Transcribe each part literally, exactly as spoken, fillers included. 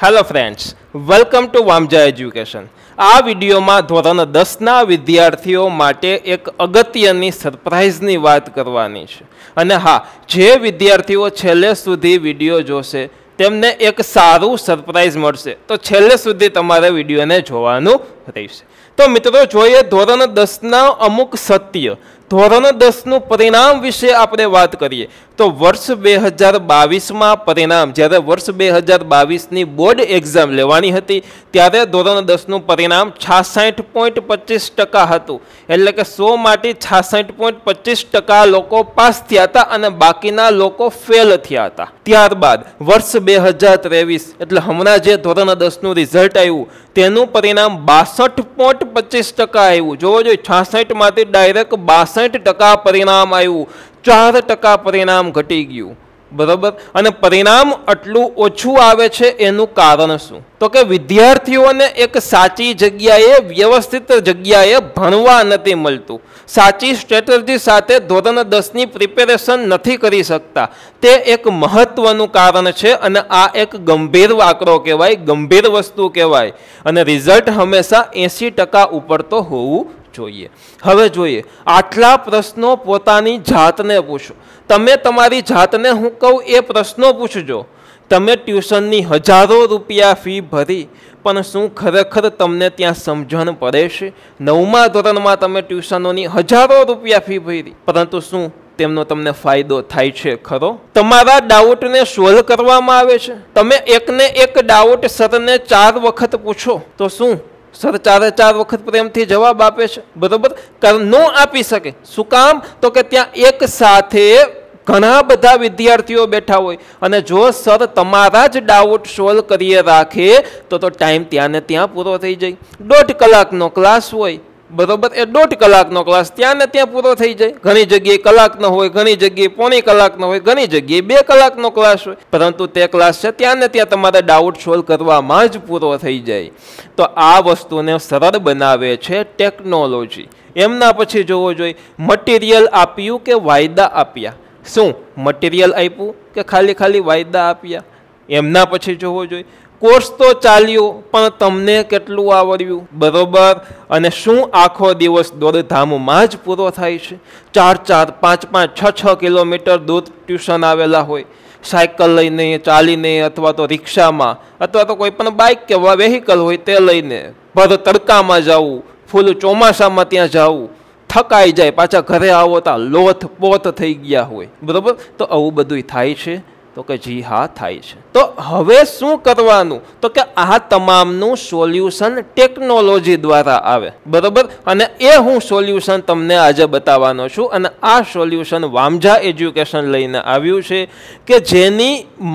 Hello friends, welcome to Vamja education. आ video में धोरण दस ना विद्यार्थीओ माटे एक अगत्यनी सरप्राइजनी वात करवानी छे। अने हाँ, जे विद्यार्थीओ छेल्ले सुधी विडियो जोशे तेमने एक सारू सरप्राइज मळशे, तो छेल्ले सुधी तमारे विडियोने जोवानुं रहेशे। तो मित्रों, जोईए धोरण दस ना अमुक सत्य। धोरण दस नु परिणाम विषे आपणे वात करीए तो वर्ष बे हज़ार बावीस में परिणाम, ज्यारे वर्ष बे हज़ार बावीस नी बोर्ड एक्जाम लेवानी हती त्यारे धोरण दस नु परिणाम छासठ पॉइंट पच्चीस टका हतुं। एटले के सौ माटे छासठ पॉइंट पच्चीस टका लोको पास थया हता अने बाकीना लोको फेल थया हता। त्यारबाद वर्ष बे हज़ार तेवीस एटले हमणां जे धोरण दस नु रिजल्ट आव्युं तेनुं परिणाम बासठ पॉइंट पच्चीस टका आव्युं। जोवो जोईए छासठ माटे डायरेक्ट बासठ टका परिणाम आव्युं, चार टका परिणाम घटी गयुं। बराबर। अने परिणाम आटलुं ओछुं आवे छे एनुं कारण शुं? तो के विद्यार्थीओने एक साची जग्याए व्यवस्थित जग्याए भणवा नथी मळतुं, साची स्ट्रेटेजी साथे धोरण दस नी प्रिपेरेशन नथी करी शकता। ते एक महत्वनुं कारण छे अने आ एक गंभीर आंकड़ो कहेवाय, गंभीर वस्तु कहेवाय। अने रिजल्ट हमेशा एंसी टका उपर तो होवुं જોઈએ। હવે જોઈએ, આટલા પ્રશ્નો પોતાની જાતને પૂછો। તમે તમારી જાતને હું કહું એ પ્રશ્નો પૂછજો। તમે ટ્યુશનની હજારો રૂપિયા ફી ભરી, પણ શું ખરેખર તમને ત્યાં સમજણ પડે છે? નવમા ધોરણમાં તમે ટ્યુશનોની હજારો રૂપિયા ફી ભરી, પરંતુ શું તેમનો તમને ફાયદો થાય છે ખરો? તમારા ડાઉટને સોલ્વ કરવામાં આવે છે? તમે એકને એક ડાઉટ સરને ચાર વખત પૂછો તો શું सर चारे चार वखत प्रेम थी जवाब आपे छे? बरोबर, कर नो आपी सके। शुं काम? तो के त्यां एक साथे घणा बधा विद्यार्थीओ बैठा होय अने जो सर तमारा ज डाउट सोल्व करीए राखे तो तो टाइम त्यां ने त्यां पूरो थई जाय। दौड़ कलाकनो क्लास होय, बरोबर, ए दौड़ कलाकनो क्लास त्यां ने त्यां पूरो थई जाय। घणी जग्याए कलाकनो होय, घणी जग्याए पौणी कलाकनो होय, घणी जग्याए बे कलाकनो क्लास होय, परंतु ते क्लास छे त्यां ने त्यां तमारा डाउट सोल्व करवामां ज पूरो थई जाय। तो आ वस्तुने सरल बनावे छे टेक्नोलॉजी। एमना पछी जोवो जोईए मटीरियल आप्युं के वायदा आप्या? शुं मटीरियल आप्युं के खाली खाली वायदा आप्या? एमना पछी जोवो जोईए कोर्स तो चाल्यो पण तमने केटलुं आवड्युं? बरोबर। अने शुं आखो दिवस दौड़धाममां ज पूरो थाय छे? चार चार पांच पांच छ छ किलोमीटर दूर ट्यूशन आवेला होय, साइकल लईने, चालीने, अथवा तो रिक्शा में, अथवा तो कोई पण बाइक के वेहिकल होय ते लईने भर तड़का में जावुं, फूल चोमासा में त्यां जावुं, थकाई जाए, पाछा घरे आवो तो लोथ पोथ थई गया होय। बरोबर। तो आवुं बधुंय थाय छे? तो के जी हाँ थाय छे। तो हवे शुं करवानुं? तो के आ तमामनुं सोल्यूशन टेक्नोलॉजी द्वारा आवे। बरोबर। अने ए हूँ सोल्यूशन तमने आजे बतावानो छुं अने आ सोल्यूशन वामजा एज्युकेशन लईने आव्युं छे के जेनी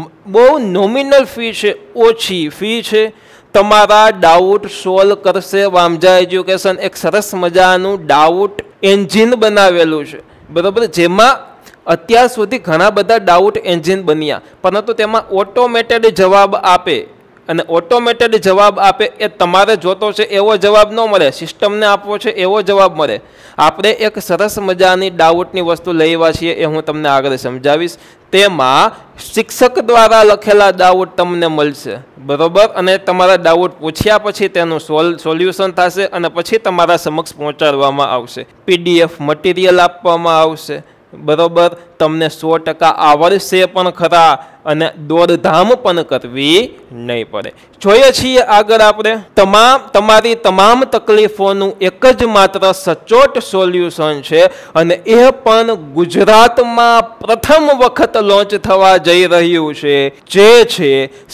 बहु नॉमिनल फी छे, ओછી फी छे। तमारा डाउट सोल्व करशे वामजा एज्युकेशन। एक सरस मजानुं डाउट एंजीन बनावेलुं छे, बरोबर, जेमां અત્યાર સુધી ઘણા બધા ડાઉટ એન્જિન બન્યા, પરંતુ તેમાં ઓટોમેટેડ જવાબ આપે અને ઓટોમેટેડ જવાબ આપે એ તમારે જોતો છે એવો જવાબ ન મળે, સિસ્ટમને આપવો છે એવો જવાબ મળે। આપણે એક સરસ મજાની ડાઉટની વસ્તુ લઈવા છીએ, એ હું તમને આગળ સમજાવીશ। તેમાં શિક્ષક દ્વારા લખેલા ડાઉટ તમને મળશે, બરોબર, અને તમારા ડાઉટ પૂછ્યા પછી તેનું સોલ સોલ્યુશન થશે અને પછી તમારા સમક્ષ પહોંચાડવામાં આવશે। પીડીએફ મટીરિયલ આપવામાં આવશે, बरोबर। तमने सौ टका आवड़शे पण खरा अने दौड़धाम पण करवी नहीं पड़े। जोईए छीए आगळ आपणे तमाम तमारी तमाम तकलीफोनुं एक ज मात्र सचोट सोल्यूशन छे अने ए पण गुजरातमां प्रथम वखत लॉन्च थवा जई रह्युं छे, जे छे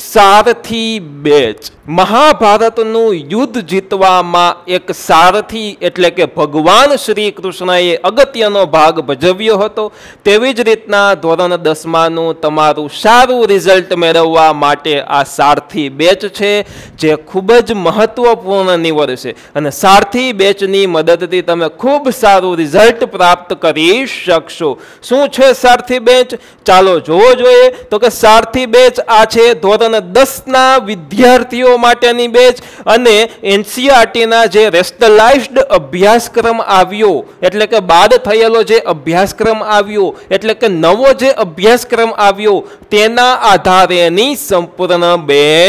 सारथी बेच। महाभारतनुं युद्ध जीतवामां एक सारथी एटले के भगवान श्री कृष्णए अगत्यनो भाग भजव्यो हतो। तेवी ज रीतना धोरण दस मानुं तमारुं सारुं रिजल्ट मेळववा माटे आ सारथी बेच छे, जे खूब ज महत्वपूर्ण निवडशे अने सारथी बेचनी मददथी तमे खूब सारुं रिजल्ट प्राप्त करी शकशो। शुं छे सारथी बेच? चालो जोवो जोईए। तो के सारथी बेच आ छे धोरण दस ना विद्यार्थीओ माटेनी बेच अने एनसीईआरटी ना जे रेस्टलाइज्ड अभ्यासक्रम आव्यो एटले के बाद थयेलो जे अभ्यासक्रम आव्यो एटले के नवो जे अभ्यासक्रम आव्यो तेना आधारेनी संपूर्ण बेच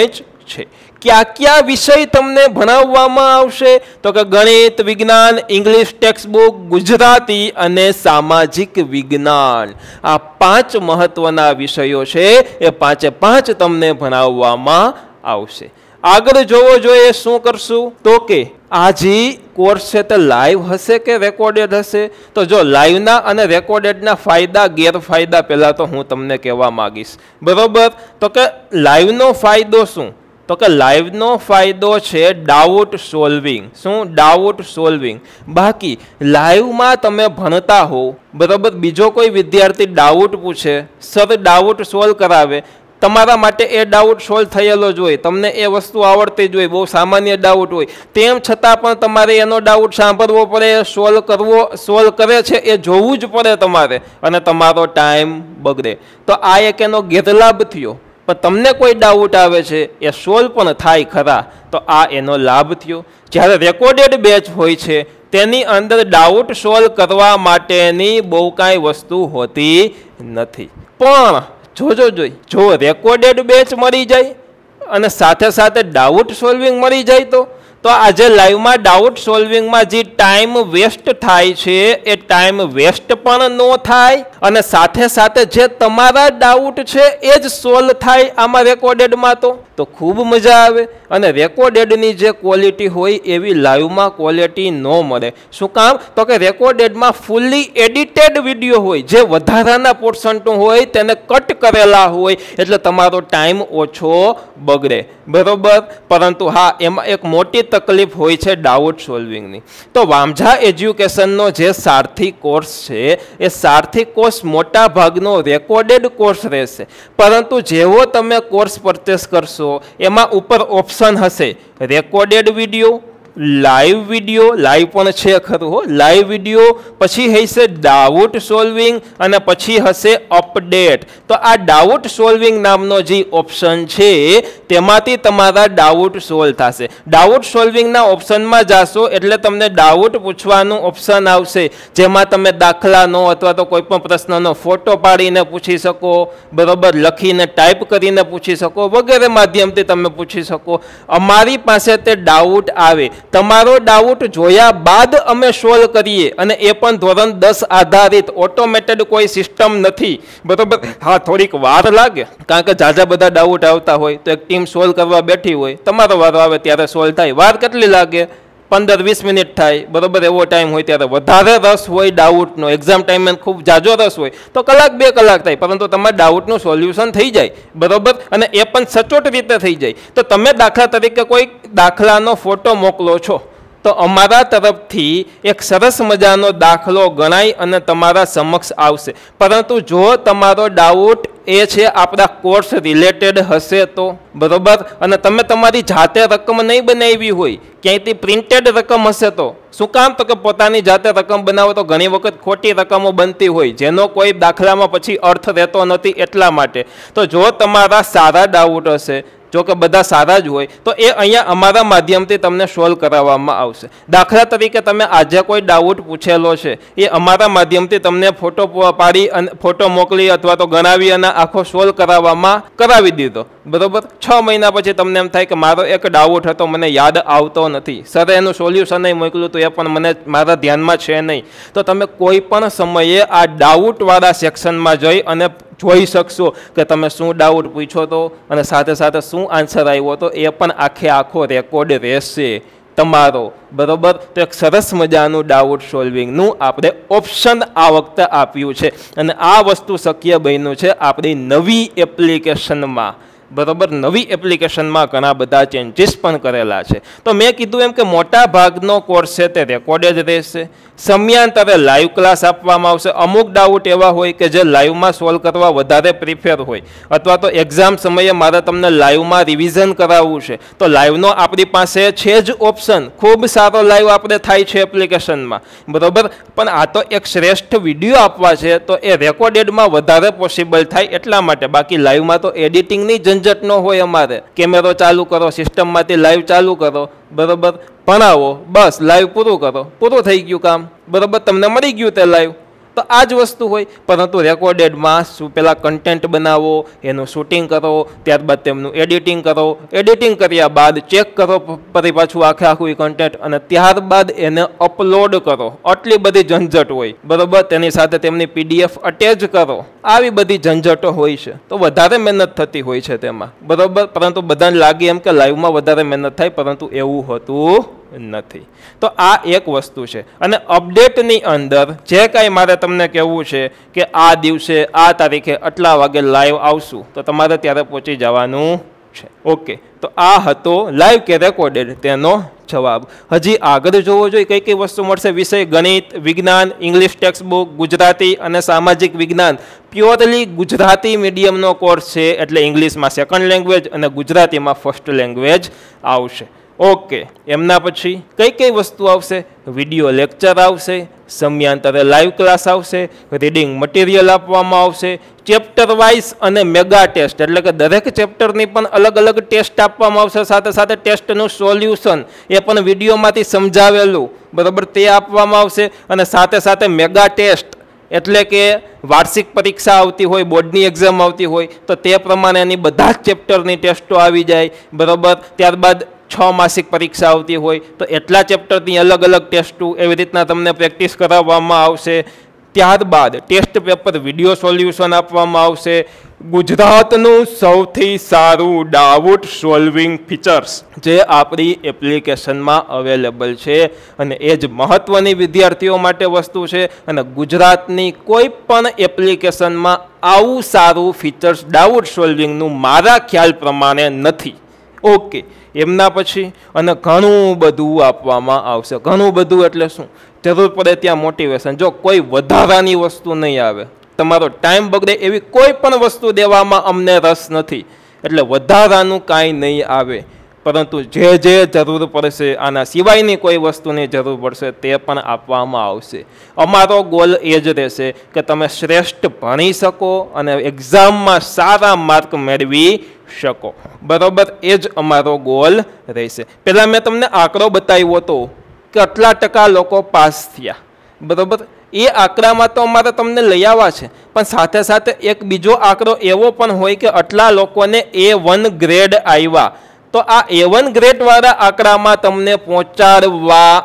છે। ક્યાં ક્યાં વિષય તમને ભણાવવામાં આવશે તો કે ગણિત, વિજ્ઞાન, ઇંગ્લિશ ટેક્સ્ટ બુક, ગુજરાતી અને સામાજિક વિજ્ઞાન। આ પાંચ મહત્વના વિષયો છે, એ પાંચે પાંચ તમને ભણાવવામાં આવશે। આગળ જોવો જોઈએ શું કરશું તો કે આ જે કોર્સ છે તે લાઈવ હશે કે રેકોર્ડેડ હશે? તો જો લાઈવના અને રેકોર્ડેડના ફાયદા ગેરફાયદા પહેલાં તો હું તમને કહેવા માગીશ, બરોબર? તો કે લાઈવનો ફાયદો શું? તો કે લાઈવનો ફાયદો છે ડાઉટ સોલ્વિંગ। શું? Doubt solving. બાકી લાઈવમાં તમે ભણતા હો, બરોબર, બીજો કોઈ વિદ્યાર્થી ડાઉટ પૂછે, સર ડાઉટ સોલ્વ કરાવે, તમારા માટે એ ડાઉટ સોલ્વ થયેલો જ હોય, તમને એ વસ્તુ આવડતી જ હોય, બહુ સામાન્ય ડાઉટ હોય, તેમ છતાં પણ તમારે એનો ડાઉટ સાંભળવો પડે, સોલ્વ કરવો, સોલ્વ કરે છે એ જોવું જ પડે તમારે, અને તમારો ટાઈમ બગડે। તો આ એક એનો ગેરલાભ થયો। પણ તમને કોઈ ડાઉટ આવે છે એ સોલ્વ પણ થાય ખરા, તો આ એનો લાભ થયો। જ્યારે રેકોર્ડેડ બેચ હોય છે તેની અંદર ડાઉટ સોલ્વ કરવા માટેની બહુ કાંઈ વસ્તુ હોતી નથી। પણ જોજો જોઈ જો રેકોર્ડેડ બેચ મળી જાય અને સાથે સાથે ડાઉટ સોલ્વિંગ મળી જાય તો તો આજે લાઈવમાં ડાઉટ સોલ્વિંગમાં જે ટાઈમ વેસ્ટ થાય છે એ ટાઈમ વેસ્ટ પણ ન થાય, અને સાથે સાથે જે તમારા ડાઉટ છે એ જ સોલ્વ થાય આમાં રેકોર્ડેડમાં તો તો ખૂબ મજા આવે। અને રેકોર્ડેડની જે ક્વોલિટી હોય એવી લાઈવમાં ક્વોલિટી ન મળે। શું કામ? તો કે રેકોર્ડેડમાં ફૂલ્લી એડિટેડ વિડીયો હોય, જે વધારાના પોર્શનનું હોય તેને કટ કરેલા હોય, એટલે તમારો ટાઈમ ઓછો બગડે, બરોબર? પરંતુ હા, એમાં એક મોટી તકલીફ હોય છે ડાઉટ સોલ્વિંગની। તો વામજા એજ્યુકેશનનો જે સારથી કોર્સ છે એ સારથી કોર્સ મોટા ભાગનો રેકોર્ડેડ કોર્સ રહેશે, પરંતુ જેવો તમે કોર્સ પરચેસ કરશો એમાં ઉપર ઓપ્શન હશે recorded video, live video, live પણ છે ખરું હો, લાઈવ વિડીયો, પછી હશે ડાઉટ સોલ્વિંગ, અને પછી હશે અપડેટ। તો આ ડાઉટ સોલ્વિંગ નામનો જે ઓપ્શન છે તેમાંથી તમારા ડાઉટ સોલ્વ થશે। ડાઉટ સોલ્વિંગના ઓપ્શનમાં જાશો એટલે તમને ડાઉટ પૂછવાનું ઓપ્શન આવશે, જેમાં તમે દાખલાનો અથવા તો કોઈ પણ પ્રશ્નનો ફોટો પાડીને પૂછી શકો, બરોબર, લખીને ટાઈપ કરીને પૂછી શકો, વગેરે માધ્યમથી તમે પૂછી શકો। અમારી પાસે તે ડાઉટ આવે, તમારો ડાઉટ જોયા બાદ અમે સોલ્વ કરીએ, અને એ પણ ધોરણ દસ આધારિત, ઓટોમેટેડ કોઈ સિસ્ટમ નથી, બરોબર? હા, થોડીક વાર લાગે, કારણ કે ઝાઝા બધા ડાઉટ આવતા હોય તો એક ટીમ સોલ્વ કરવા બેઠી હોય, તમારો વારો આવે ત્યારે સોલ્વ થાય, વાર કેટલી લાગે? પંદર વીસ મિનિટ થાય, બરોબર? એવો ટાઈમ હોય ત્યારે વધારે રસ હોય ડાઉટનો, એક્ઝામ ટાઈમે ખૂબ જાજો રસ હોય તો કલાક બે કલાક થાય, પરંતુ તમારા ડાઉટનું સોલ્યુશન થઈ જાય, બરોબર? અને એ પણ સચોટ રીતે થઈ જાય। તો તમે દાખલા તરીકે કોઈ દાખલાનો ફોટો મોકલો છો તો અમારા તરફથી એક સરસ મજાનો દાખલો ગણાય અને તમારા સમક્ષ આવશે, પરંતુ જો તમારો ડાઉટ એ છે આપણા કોર્સ રિલેટેડ હશે તો, બરોબર? અને તમે તમારી જાતે રકમ નહીં બનાવી હોય, ક્યાંયથી પ્રિન્ટેડ રકમ હશે તો, શું કામ? તો કે પોતાની જાતે રકમ બનાવો તો ઘણી વખત ખોટી રકમો બનતી હોય, જેનો કોઈ દાખલામાં પછી અર્થ રહેતો નથી, એટલા માટે। તો જો તમારા સારા ડાઉટ હશે, જો કે બધા સારા જ હોય, તો એ અહીંયા અમારા માધ્યમથી તમને સોલ્વ કરાવવામાં આવશે। દાખલા તરીકે તમે આજે કોઈ ડાઉટ પૂછેલો છે, એ અમારા માધ્યમથી તમને ફોટો પાડી અને ફોટો મોકલી અથવા તો ગણાવી અને આખો સોલ્વ કરાવવામાં કરાવી દીધો, બરોબર? છ મહિના પછી તમને એમ થાય કે મારો એક ડાઉટ હતો, મને યાદ આવતો નથી, સર એનું સોલ્યુશન નહીં મોકલ્યું તો એ પણ મને મારા ધ્યાનમાં છે નહીં, તો તમે કોઈ પણ સમયે આ ડાઉટવાળા સેક્શનમાં જઈ અને જોઈ શકશો કે તમે શું ડાઉટ પૂછ્યો તો અને સાથે સાથે શું આન્સર આવ્યો તો, એ પણ આખે આખો રેકોર્ડ રહેશે તમારો, બરોબર? તો એક સરસ મજાનું ડાઉટ સોલ્વિંગનું આપણે ઓપ્શન આ વખતે આપ્યું છે, અને આ વસ્તુ શક્ય બન્યું છે આપણી નવી એપ્લિકેશનમાં, બરોબર? નવી એપ્લિકેશનમાં ઘણા બધા ચેન્જીસ પણ કરેલા છે। તો મેં કીધું એમ કે મોટા ભાગનો કોર્સ છે તે રેકોર્ડેડ રહેશે, સમયાંતરે લાઈવ ક્લાસ આપવામાં આવશે। અમુક ડાઉટ એવા હોય કે જે લાઈવમાં સોલ્વ કરવા વધારે પ્રિફેર હોય, અથવા તો એક્ઝામ સમયે મારે તમને લાઈવમાં રિવિઝન કરાવવું છે તો લાઈવનો આપણી પાસે છે જ ઓપ્શન, ખૂબ સારો લાઈવ આપણે થાય છે એપ્લિકેશનમાં, બરોબર? પણ આ તો એક શ્રેષ્ઠ વિડીયો આપવા છે તો એ રેકોર્ડેડમાં વધારે પોસિબલ થાય એટલા માટે, બાકી લાઈવમાં તો એડિટિંગની ઝંઝટ ન હોય અમારે, કેમેરો ચાલુ કરો, સિસ્ટમમાંથી લાઈવ ચાલુ કરો, બરોબર? ભણાવો, બસ લાઈવ પૂરું કરો, પૂરું થઈ ગયું કામ, બરોબર? તમને મળી ગયું તે લાઈવ, तो आ ज वस्तु होय। परंतु रेकॉर्डेडमां शुं पेला कन्टेન્ટ बनावो, एनुं शूटिंग करो, त्यारबाद तेमनुं एडिटिंग करो, एडिटिंग कर्या बाद चेक करो फरी पाछुं आखे आखुं ए कन्टेન્ટ अने त्यारबाद एने अपलोड करो। आटली बधी झंझट होय बरोबर। तेनी साथे तेमनी पीडीएफ अटेच करो, આવી બધી ઝંઝટો હોય છે તો વધારે મહેનત થતી હોય છે તેમાં બરોબર। પરંતુ બધાને લાગે એમ કે લાઈવમાં વધારે મહેનત થાય, પરંતુ એવું હોતું નથી। તો આ એક વસ્તુ છે। અને અપડેટની અંદર જે કાંઈ મારે તમને કહેવું છે કે આ દિવસે આ તારીખે આટલા વાગે લાઈવ આવશું તો તમારે ત્યારે પહોંચી જવાનું છે। ઓકે, તો આ હતો લાઈવ કે રેકોર્ડેડ તેનો જવાબ। હજી આગળ જોવો જોઈએ કઈ કઈ વસ્તુ મળશે। વિષય ગણિત, વિજ્ઞાન, ઇંગ્લિશ ટેક્સ્ટબુક, ગુજરાતી અને સામાજિક વિજ્ઞાન પ્યોરલી ગુજરાતી મીડિયમનો કોર્સ છે, એટલે ઇંગ્લિશમાં સેકન્ડ લેંગ્વેજ અને ગુજરાતીમાં ફર્સ્ટ લેંગ્વેજ આવશે। ઓકે, એમના પછી કઈ કઈ વસ્તુ આવશે? વિડીયો લેક્ચર આવશે, સમયાંતરે લાઈવ ક્લાસ આવશે, રીડિંગ મટીરિયલ આપવામાં આવશે, ચેપ્ટર વાઇઝ અને મેગા ટેસ્ટ એટલે કે દરેક ચેપ્ટરની પણ અલગ અલગ ટેસ્ટ આપવામાં આવશે, સાથે સાથે ટેસ્ટનું સોલ્યુશન એ પણ વિડીયોમાંથી સમજાવેલું બરાબર તે આપવામાં આવશે। અને સાથે સાથે મેગા ટેસ્ટ એટલે કે વાર્ષિક પરીક્ષા આવતી હોય, બોર્ડની એક્ઝામ આવતી હોય તો તે પ્રમાણે એની બધા જ ચેપ્ટરની ટેસ્ટો આવી જાય બરાબર। ત્યારબાદ છ માસિક પરીક્ષા આવતી હોય તો એટલા ચેપ્ટરની અલગ અલગ ટેસ્ટો એવી રીતના તમને પ્રેક્ટિસ કરાવવામાં આવશે। ત્યારબાદ ટેસ્ટ પેપર વિડીયો સોલ્યુશન આપવામાં આવશે। ગુજરાતનું સૌથી સારું ડાઉટ સોલ્વિંગ ફીચર્સ જે આપણી એપ્લિકેશનમાં અવેલેબલ છે અને એ જ મહત્ત્વની વિદ્યાર્થીઓ માટે વસ્તુ છે। અને ગુજરાતની કોઈ પણ એપ્લિકેશનમાં આવું સારું ફીચર્સ ડાઉટ સોલ્વિંગનું મારા ખ્યાલ પ્રમાણે નથી। ઓકે, એમના પછી અને ઘણું બધું આપવામાં આવશે। ઘણું બધું એટલે શું? જરૂર પડે ત્યાં મોટિવેશન। જો કોઈ વધારાની વસ્તુ નહીં આવે, તમારો ટાઈમ બગડે એવી કોઈ પણ વસ્તુ દેવામાં અમને રસ નથી, એટલે વધારાનું કાંઈ નહીં આવે। પરંતુ જે જે જરૂર પડશે, આના સિવાયની કોઈ વસ્તુની જરૂર પડશે તે પણ આપવામાં આવશે। અમારો ગોલ એ જ રહેશે કે તમે શ્રેષ્ઠ ભણી શકો અને એક્ઝામમાં સારા માર્ક મેળવી શકો બરાબર। એ જ અમારો ગોલ રહેશે। પહેલાં મેં તમને આંકડો બતાવ્યો હતો કે આટલા ટકા લોકો પાસ થયા બરાબર। એ આંકડામાં તો અમારે તમને લઈ આવવા છે, પણ સાથે સાથે એક બીજો આંકડો એવો પણ હોય કે આટલા લોકોને એ વન ગ્રેડ આવ્યા, તો આ એ વન ગ્રેડવાળા આંકડામાં તમને પહોંચાડવા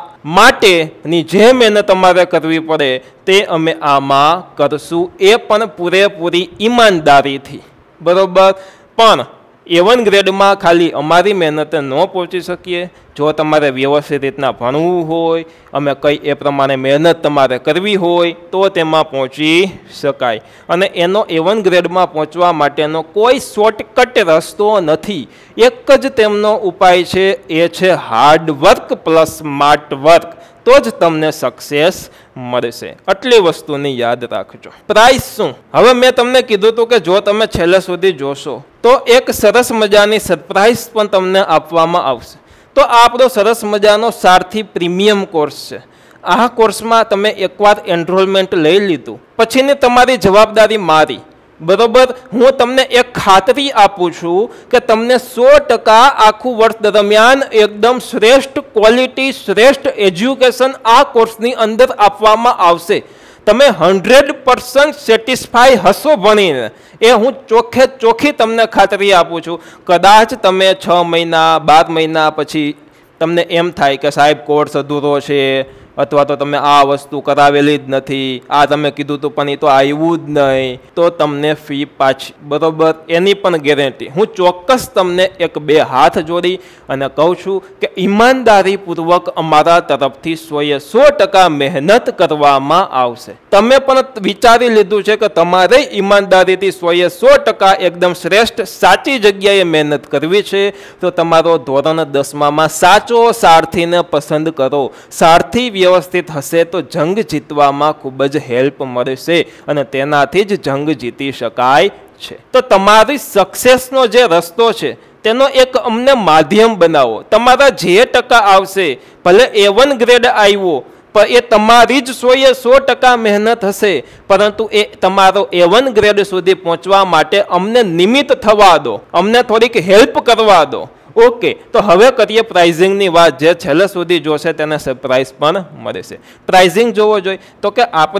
માટેની જે મહેનત અમારે કરવી પડે તે અમે આમાં કરશું, એ પણ પૂરેપૂરી ઈમાનદારીથી બરાબર। પણ એ વન ગ્રેડમાં ખાલી અમારી મહેનતે ન પહોંચી શકીએ। જો તમારે વ્યવસ્થિત રીતના ભણવું હોય, અમે કઈ એ પ્રમાણે મહેનત તમારે કરવી હોય તો તેમાં પહોંચી શકાય। અને એનો એ વન ગ્રેડમાં પહોંચવા માટેનો કોઈ શોર્ટકટ રસ્તો નથી। એક જ તેમનો ઉપાય છે, એ છે hard work plus smart work, તો જ તમને સક્સેસ મળશે। આટલી વસ્તુની યાદ રાખજો। પ્રાઇસ શું? હવે મેં તમને કીધું હતું કે જો તમે છેલ્લે સુધી જોશો તો એક સરસ મજાની સરપ્રાઇઝ પણ તમને આપવામાં આવશે। તો આ આપણો સરસ મજાનો સારથી પ્રીમિયમ કોર્સ છે। આ કોર્સમાં તમે એકવાર એનરોલમેન્ટ લઈ લીધું પછીની તમારી જવાબદારી મારી બરોબર। હું તમને એક ખાતરી આપું છું કે તમને સો ટકા આખું વર્ષ દરમિયાન એકદમ શ્રેષ્ઠ ક્વોલિટી, શ્રેષ્ઠ એજ્યુકેશન આ કોર્સની અંદર આપવામાં આવશે। તમે હંડ્રેડ પર્સન્ટ સેટિસ્ફાઈ હશો ભણીને, એ હું ચોખ્ખે ચોખ્ખી તમને ખાતરી આપું છું। કદાચ તમે છ મહિના બાર મહિના પછી તમને એમ થાય કે સાહેબ કોર્સ અધૂરો છે, અથવા તો તમે આ વસ્તુ કરાવેલી જ નથી, આ તમે કીધું હતું પણ એ તો આવ્યું જ નહીં, તો તમને ફી પાછી બરોબર એની પણ ગેરંટી હું ચોક્કસ તમને એક બે હાથ જોડી અને કહું છું કે ઈમાનદારીપૂર્વક અમારા તરફથી સોએ સો ટકા મહેનત કરવામાં આવશે। તમે પણ વિચારી લીધું છે કે તમારે ઈમાનદારીથી સોએ સો ટકા એકદમ શ્રેષ્ઠ સાચી જગ્યાએ મહેનત કરવી છે, તો તમારો ધોરણ દસમામાં સાચો સારથીને પસંદ કરો। સારથી વ્યવસ્થિત હશે તો જંગ જીતવામાં ખૂબ જ હેલ્પ મળશે અને તેનાથી જ જંગ જીતી શકાય છે। તો તમારી સક્સેસનો જે રસ્તો છે તેનો એક અમને માધ્યમ બનાવો। તમારા જે ટકા આવશે, ભલે એ વન ગ્રેડ આવ્યો પણ એ તમારી જ સોએ સો ટકા મહેનત હશે, પરંતુ એ તમારો એ વન ગ્રેડ સુધી પહોંચવા માટે અમને નિમિત્ત થવા દો, અમને થોડીક હેલ્પ કરવા દો। ઓકે, તો હવે કરીએ પ્રાઇઝિંગની વાત। જે છેલ્લે સુધી જોશે તેને સરપ્રાઇઝ પણ મળશે। પ્રાઇઝિંગ જોવો જોઈએ તો કે આપણે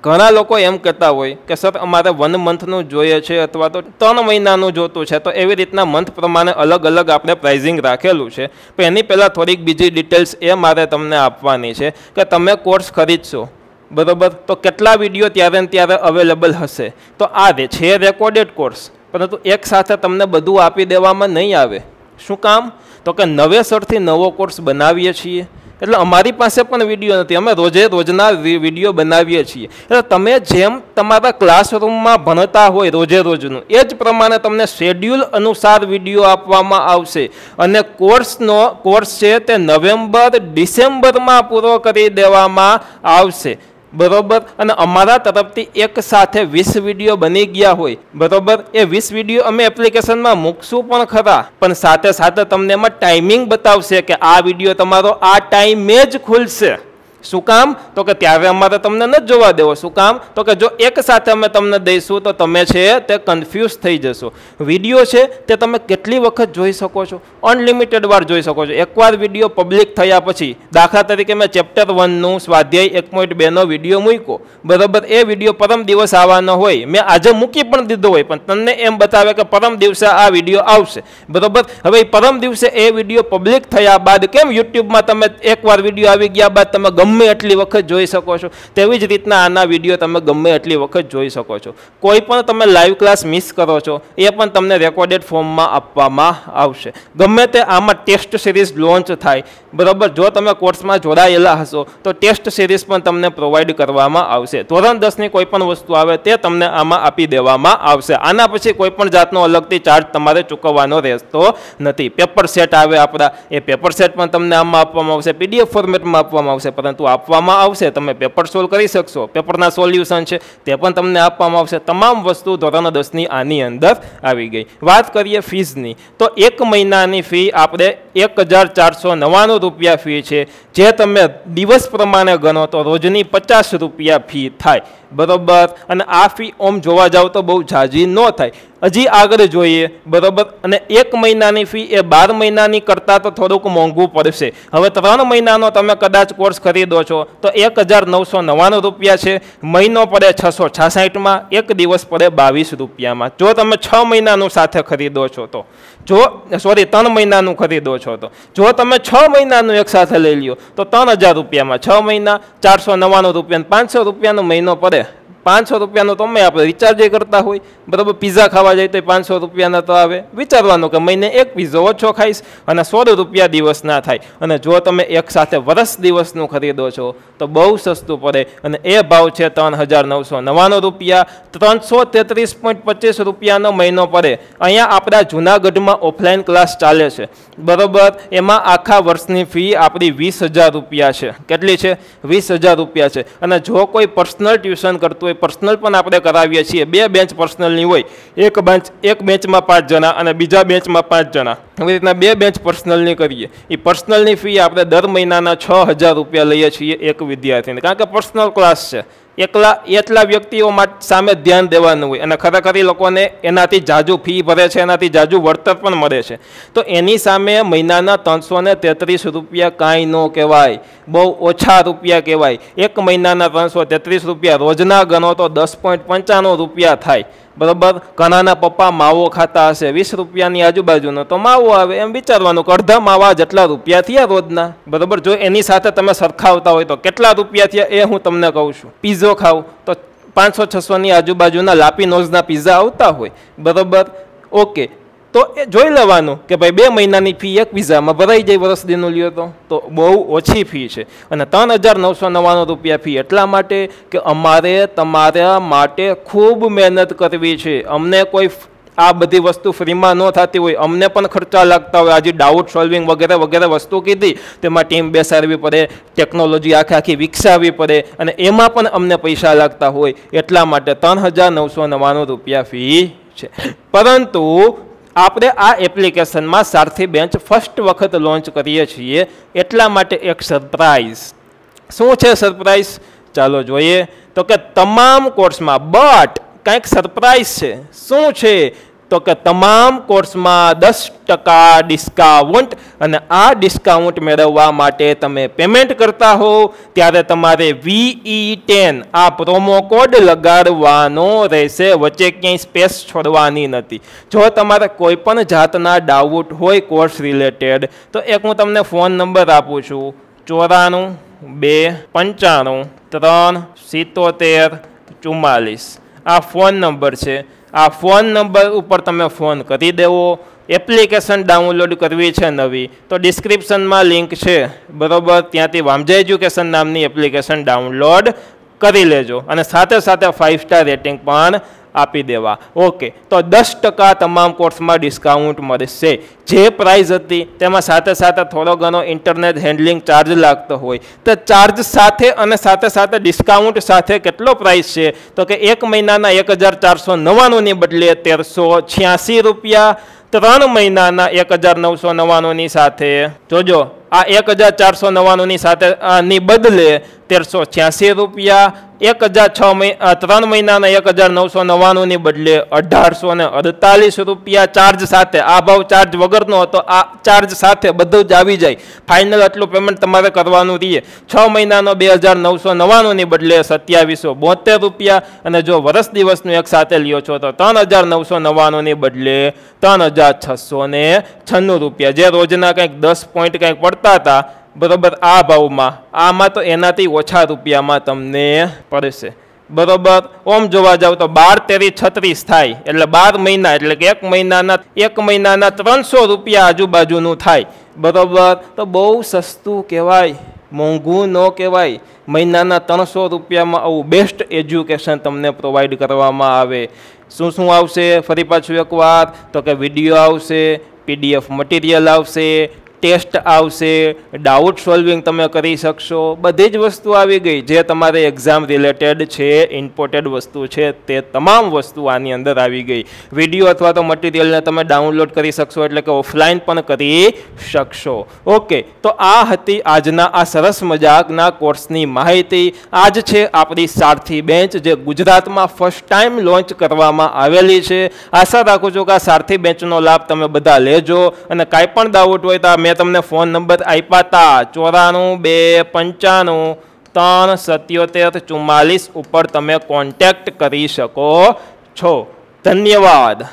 ઘણા લોકો એમ કહેતા હોય કે સર અમારે વન મંથનું જોઈએ છે અથવા તો ત્રણ મહિનાનું જોતું છે, તો એવી રીતના મંથ પ્રમાણે અલગ અલગ આપણે પ્રાઇઝિંગ રાખેલું છે. પણ એની પહેલાં થોડીક બીજી ડિટેલ્સ એ મારે તમને આપવાની છે કે તમે કોર્સ ખરીદશો બરાબર, તો કેટલા વિડીયો ત્યારે ને ત્યારે અવેલેબલ હશે. તો આ છે રેકોર્ડેડ કોર્સ, પરંતુ એક સાથે તમને બધું આપી દેવામાં નહીં આવે. શું કામ? તો કે નવેસરથી નવો કોર્સ બનાવીએ છીએ, એટલે અમારી પાસે પણ વિડીયો નથી, અમે રોજે રોજના વિડીયો બનાવીએ છીએ. એટલે તમે જેમ તમારા ક્લાસરૂમમાં ભણતા હોય રોજે રોજનું, એ જ પ્રમાણે તમને શેડ્યુલ અનુસાર વિડીયો આપવામાં આવશે. અને કોર્સનો કોર્સ છે તે નવેમ્બર ડિસેમ્બરમાં પૂરો કરી દેવામાં આવશે બરોબર. અને અમારા તરફથી એક સાથે વીસ વિડીયો બની ગયા હોય બરોબર, એ વીસ વિડીયો અમે એપ્લિકેશનમાં મૂકશું પણ ખરા, પણ સાથે સાથે તમને એમાં ટાઈમિંગ બતાવશે કે આ વિડીયો તમારો આ ટાઈમે જ ખુલશે. શું કામ? તો કે ત્યારે અમારે તમને નથી જોવા દેવો. શું કામ? તો કે જો એક સાથે અમે તમને દઈશું તો તમે છે તે કન્ફ્યુઝ થઈ જશો. વિડીયો છે તે તમે કેટલી વખત જોઈ શકો છો? અનલિમિટેડ વાર જોઈ શકો છો. એકવાર વિડીયો પબ્લિક થયા પછી, દાખલા તરીકે મેં ચેપ્ટર વનનું સ્વાધ્યાય એક પોઈન્ટ બેનો વિડીયો મૂક્યો બરાબર, એ વિડીયો પરમ દિવસ આવવાનો હોય, મેં આજે મૂકી પણ દીધો હોય, પણ તમને એમ બતાવે કે પરમ દિવસે આ વિડીયો આવશે બરાબર. હવે પરમ દિવસે એ વિડીયો પબ્લિક થયા બાદ કેમ યુટ્યુબમાં તમે એકવાર વિડીયો આવી ગયા બાદ તમે ગમે ગમે એટલી વખત જોઈ શકો છો, તેવી જ રીતના આના વિડીયો તમે ગમે એટલી વખત જોઈ શકો છો. કોઈ પણ તમે લાઈવ ક્લાસ મિસ કરો છો એ પણ તમને રેકોર્ડેડ ફોર્મમાં આપવામાં આવશે. ગમે તે આમાં ટેસ્ટ સિરીઝ લોન્ચ થાય બરાબર, જો તમે કોર્સમાં જોડાયેલા હશો તો ટેસ્ટ સિરીઝ પણ તમને પ્રોવાઈડ કરવામાં આવશે. ધોરણ દસની કોઈ પણ વસ્તુ આવે તે તમને આમાં આપી દેવામાં આવશે. આના પછી કોઈ પણ જાતનો અલગથી ચાર્જ તમારે ચૂકવવાનો રહેતો નથી. પેપર સેટ આવે આપણા, એ પેપર સેટ પણ તમને આમાં આપવામાં આવશે, પીડીએફ ફોર્મેટમાં આપવામાં આવશે, પરંતુ આપવામાં આવશે. તમે પેપર સોલ્વ કરી શકશો, પેપરના સોલ્યુશન છે તે પણ તમને આપવામાં આવશે. તમામ વસ્તુ ધોરણ દસની આની અંદર આવી ગઈ. વાત કરીએ ફીઝની, તો એક મહિનાની ફી આપણે એક હજાર ચારસો નવ્વાણું રૂપિયા ફી છે, જે તમે દિવસ પ્રમાણે ગણો તો રોજની પચાસ રૂપિયા ફી થાય બરોબર. અને આ ફી ઓમ જોવા જાવ તો બહુ ઝાઝી ન થાય. હજી આગળ જોઈએ બરોબર. અને એક મહિનાની ફી એ બાર મહિનાની કરતાં તો થોડુંક મોંઘું પડશે. હવે ત્રણ મહિનાનો તમે કદાચ કોર્સ ખરીદો છો તો એક હજાર નવસો નવ્વાણું રૂપિયા છે, મહિનો પડે છસો છાસઠમાં, એક દિવસ પડે બાવીસ રૂપિયામાં. જો તમે છ મહિનાનું સાથે ખરીદો છો તો, જો સોરી ત્રણ મહિનાનું ખરીદો છો તો, જો તમે છ મહિનાનું એક સાથે લઈ લ્યો તો ત્રણ હજાર રૂપિયામાં છ મહિના, ચારસો નવ્વાણું રૂપિયા, પાંચસો રૂપિયાનો મહિનો પડે. પાંચસો રૂપિયાનો તમે આપણે રિચાર્જ કરતા હોય બરાબર, પીઝા ખાવા જાય તો પાંચસો રૂપિયાના તો આવે. વિચારવાનું કે મહિને એક પીઝો ઓછો ખાઈશ અને સો રૂપિયા દિવસ ના થાય. અને જો તમે એક સાથે વર્ષ દિવસનું ખરીદો છો તો બહુ સસ્તું પડે, અને એ ભાવ છે ત્રણ હજાર નવસો નવ્વાણું રૂપિયા. ત્રણસો તેત્રીસ પોઈન્ટ પચીસ રૂપિયાનો મહિનો પડે. અહીંયા આપણા જૂનાગઢમાં ઓફલાઈન ક્લાસ ચાલે છે બરાબર, એમાં આખા વર્ષની ફી આપણી વીસ હજાર રૂપિયા છે. કેટલી છે? વીસ હજાર રૂપિયા છે. અને જો કોઈ પર્સનલ ટ્યુશન કરતું હોય, પર્સનલ પણ આપણે કરાવીએ છીએ, બે બેન્ચ પર્સનલની હોય, એક બેન્ચ એક બેન્ચમાં પાંચ જણા અને બીજા બેન્ચમાં પાંચ જણા, એવી રીતના બે બેન્ચ પર્સનલની કરીએ. એ પર્સનલની ફી આપણે દર મહિનાના છ હજાર રૂપિયા લઈએ છીએ એક વિદ્યાર્થીને, કારણ કે પર્સનલ ક્લાસ છે. એકલા એટલા વ્યક્તિઓ માટે સામે ધ્યાન દેવાનું હોય, અને ખરેખર એ લોકોને એનાથી જાજુ ફી ભરે છે, એનાથી જાજુ વળતર પણ મળે છે. તો એની સામે મહિનાના ત્રણસો ને તેત્રીસ રૂપિયા કાંઈ ન કહેવાય, બહુ ઓછા રૂપિયા કહેવાય. એક મહિનાના ત્રણસો તેત્રીસ રૂપિયા રોજના ગણો તો દસ પોઈન્ટ પંચાણું રૂપિયા થાય બરાબર. ઘણાના પપ્પા માવો ખાતા હશે, વીસ રૂપિયાની આજુબાજુનો તો માવો આવે, એમ વિચારવાનું કે અડધા માવા જેટલા રૂપિયા થયા રોજના બરાબર. જો એની સાથે તમે સરખાવતા હોય તો કેટલા રૂપિયા થયા એ હું તમને કહું છું. પીઝો ખાવ તો પાંચસો છસોની આજુબાજુના લાપીનોઝના પીઝા આવતા હોય બરાબર. ઓકે, તો એ જોઈ લેવાનું કે ભાઈ બે મહિનાની ફી એક પીઝામાં ભરાઈ જાય વર્ષ દીનું લ્યો તો તો બહુ ઓછી ફી છે. અને ત્રણ હજાર નવસો નવ્વાણું રૂપિયા ફી એટલા માટે કે અમારે તમારા માટે ખૂબ મહેનત કરવી છે. અમને કોઈ આ બધી વસ્તુ ફ્રીમાં ન થતી હોય, અમને પણ ખર્ચા લાગતા હોય. આજે ડાઉટ સોલ્વિંગ વગેરે વગેરે વસ્તુ કીધી, તેમાં ટીમ બેસાડવી પડે, ટેકનોલોજી આખી આખી વિકસાવવી પડે, અને એમાં પણ અમને પૈસા લાગતા હોય. એટલા માટે ત્રણ હજાર નવસો નવ્વાણું રૂપિયા ફી છે. પરંતુ આપણે આ એપ્લિકેશનમાં સારથી બેન્ચ ફર્સ્ટ વખત લોન્ચ કરીએ છીએ, એટલા માટે એક સરપ્રાઈઝ. શું છે સરપ્રાઈઝ? ચાલો જોઈએ. તો કે તમામ કોર્સમાં બટ કંઈક સરપ્રાઈઝ છે. શું છે? तो कि तमाम कोर्स में दस टका डिस्काउंट अने आ डिस्काउंट मेळववा माटे तमे पेमेंट करता हो त्यारे तमारे वीई टेन आ प्रोमो कोड लगाडवानो रहेशे। वच्चे क्यांय स्पेस छोड़वानी नथी। जो तमारे कोईपण जातना डाउट होय कोर्स रिलेटेड तो एक हूँ तमने फोन नंबर आपू छूं चौराणु बे पंचाणु त्रण सित्तोतेर चुम्मालीस आ फोन नंबर है। आ फोन नंबर पर तमे फोन करी देवो। एप्लिकेशन डाउनलॉड करवी है नवी तो डिस्क्रिप्शन में लिंक है बराबर त्यांथी वामजा एज्युकेशन नामनी एप्लिकेशन डाउनलॉड करी लेजो अने साथे साथे फाइव स्टार रेटिंग पण आपी देवा। ओके तो दस टका तमाम कोर्स में डिस्काउंट मळशे। जे प्राइस हती तेमां साथे साथे थोड़ो घणो इंटरनेट हेन्डलिंग चार्ज लागतो होय तो चार्ज साथे अने साथे साथे डिस्काउंट साथे केटलो प्राइस है तो कि एक महीनाना एक हज़ार चार सौ नवाणु नी बदले तेर सौ छियासी रुपया त्रण महीनाना एक हज़ार नौ सौ नवाणु साथे जोजो आ एक हज़ार चार सौ नवाणु नी साथे नी बदले तेर सौ छियासी रुपया एक हज़ार छ महीना त्रण महीना एक हज़ार नौ सौ नवाणु नी बदले अठार सौ ने अड़तालीस रुपया चार्ज साथे आ भाव चार्ज वगरनो तो आ चार्ज साथे बधुं ज आवी जाय। फाइनल आटलू पेमेंट तमारे करवानुं रहे। छ महीना बे हज़ार नौ सौ नवाणु नी बदले सत्यावीस सौ बोतेर रुपया अने जो वर्ष दिवसनुं एक साथे लियो छो तो त्रण हज़ार नौ सौ नवाणु नी बदले त्रण हज़ार छसो ने छन्नु रुपया जे रोजना कंईक दस पॉइंट कंईक पड़ता था बराबर आ भाव में आमा तो एनाथी ओछा रुपया में तमने पड़शे बराबर। ओम जोवा जाओ तो बार तेरी छत्रीस थाय एटले बार महीना एटले के एक महीना एक महीना त्रण सौ रुपया आजूबाजूनु थाय बराबर। तो बहु सस्तुं कहेवाय मोंघू न कहेवाय। महीना त्रण सौ रुपया में आवुं बेस्ट एज्युकेशन तमने प्रोवाइड करवामां आवे। शुं शुं आवशे फरी पाछुं एक वार तो कि विडियो आवशे पीडीएफ मटीरियल आवशे टेस्ट आवशे डाउट सॉल्विंग तमे करी शकशो। बधी ज वस्तु आवी गई जे तमारे एक्जाम रिलेटेड छे इम्पोर्टेड वस्तु छे ते तमाम वस्तु आनी अंदर आवी गई। विडियो अथवा तो मटीरियल ने तमे डाउनलॉड करी शकशो एटले के ऑफलाइन पण करी शकशो। ओके तो आ हती आजना आ सरस मजाकना कोर्सनी माहिती। आज छे आपणी सारथी बेंच जे गुजरातमां फर्स्ट टाइम लॉन्च करवामां आवेली छे। आशा राखुं छुं के आ सारथी बेंचनो लाभ तमे बधा लेजो अने कांई पण डाउट होय तो तमने फोन नंबर आप्या था चौराणु बे पंचाणु त्रण सत्योतेर चुम्मालीस पर तमे कॉन्टेक्ट करी शको छो। धन्यवाद।